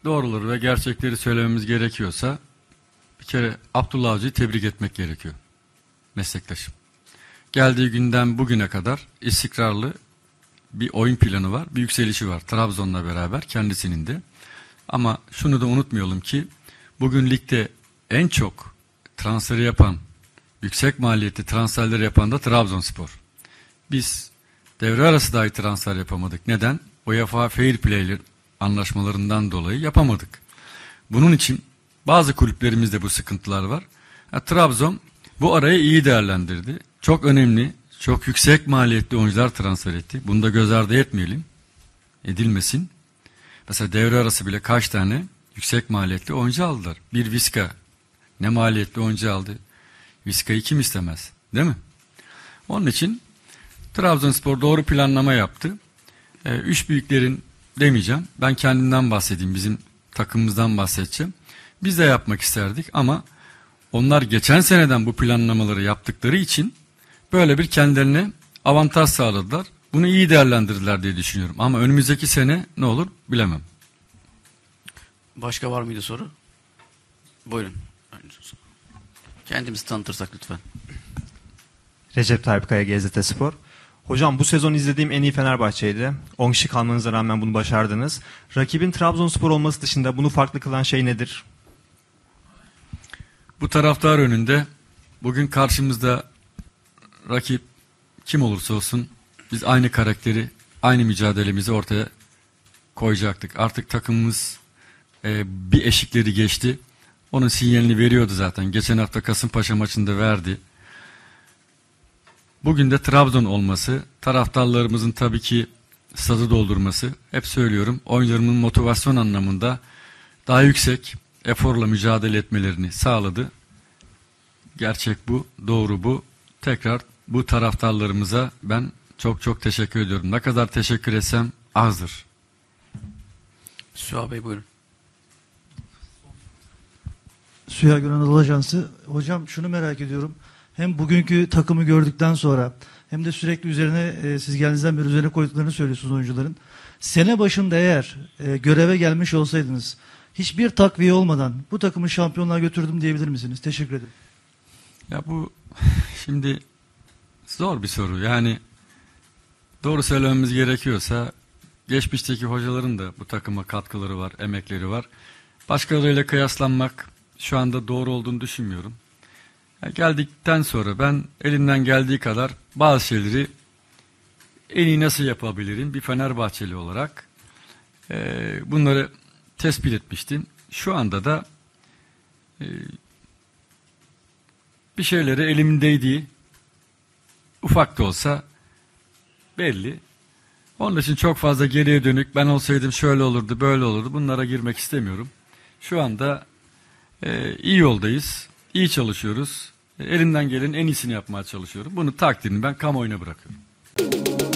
doğruları ve gerçekleri söylememiz gerekiyorsa bir kere Abdullah Avcı'yı tebrik etmek gerekiyor. Meslektaşım. Geldiği günden bugüne kadar istikrarlı bir oyun planı var, bir yükselişi var. Trabzon'la beraber kendisinin de. Ama şunu da unutmayalım ki bugün ligde en çok transferi yapan, yüksek maliyetli transferleri yapan da Trabzonspor. Biz devre arası dahi transfer yapamadık. Neden? UEFA Fair Play anlaşmalarından dolayı yapamadık. Bunun için bazı kulüplerimizde bu sıkıntılar var. Trabzon bu arayı iyi değerlendirdi. Çok önemli, çok yüksek maliyetli oyuncular transfer etti. Bunu da göz ardı etmeyelim. Edilmesin. Mesela devre arası bile kaç tane yüksek maliyetli oyuncu aldılar. Bir Viska ne maliyetli oyuncu aldı. Viska'yı kim istemez? Değil mi? Onun için Trabzonspor doğru planlama yaptı. Üç büyüklerin demeyeceğim. Ben kendimden bahsedeyim. Bizim takımımızdan bahsedeceğim. Biz de yapmak isterdik ama onlar geçen seneden bu planlamaları yaptıkları için böyle bir kendilerine avantaj sağladılar. Bunu iyi değerlendirdiler diye düşünüyorum. Ama önümüzdeki sene ne olur bilemem. Başka var mıydı soru? Buyurun. Kendimizi tanıtırsak lütfen. Recep Tayyip Kaya, GZT Spor. Hocam bu sezon izlediğim en iyi Fenerbahçe'ydi. 10 kişi kalmanıza rağmen bunu başardınız. Rakibin Trabzonspor olması dışında bunu farklı kılan şey nedir? Bu taraftar önünde bugün karşımızda rakip kim olursa olsun biz aynı karakteri, aynı mücadelemizi ortaya koyacaktık. Artık takımımız bir eşikleri geçti. Onun sinyalini veriyordu zaten. Geçen hafta Kasımpaşa maçında verdi. Bugün de Trabzon olması, taraftarlarımızın tabii ki stadı doldurması, hep söylüyorum, oyuncularımın motivasyon anlamında daha yüksek eforla mücadele etmelerini sağladı. Gerçek bu, doğru bu. Tekrar bu taraftarlarımıza ben çok teşekkür ediyorum. Ne kadar teşekkür etsem azdır. Süha Bey buyurun. Süha Gören Anadolu Ajansı. Hocam şunu merak ediyorum. Hem bugünkü takımı gördükten sonra hem de sürekli üzerine siz geldiğinizden beri üzerine koyduklarını söylüyorsunuz oyuncuların. Sene başında eğer göreve gelmiş olsaydınız hiçbir takviye olmadan bu takımı şampiyonluğa götürdüm diyebilir misiniz? Teşekkür ederim. Ya bu şimdi zor bir soru. Yani doğru söylememiz gerekiyorsa geçmişteki hocaların da bu takıma katkıları var, emekleri var. Başkalarıyla kıyaslanmak şu anda doğru olduğunu düşünmüyorum. Yani geldikten sonra ben elimden geldiği kadar bazı şeyleri en iyi nasıl yapabilirim bir Fenerbahçeli olarak bunları tespit etmiştim. Şu anda da bir şeyleri elimin değdiği ufak da olsa belli. Onun için çok fazla geriye dönük ben olsaydım şöyle olurdu böyle olurdu bunlara girmek istemiyorum. Şu anda iyi yoldayız, iyi çalışıyoruz. Elimden gelenin en iyisini yapmaya çalışıyorum. Bunu takdirini ben kamuoyuna bırakıyorum.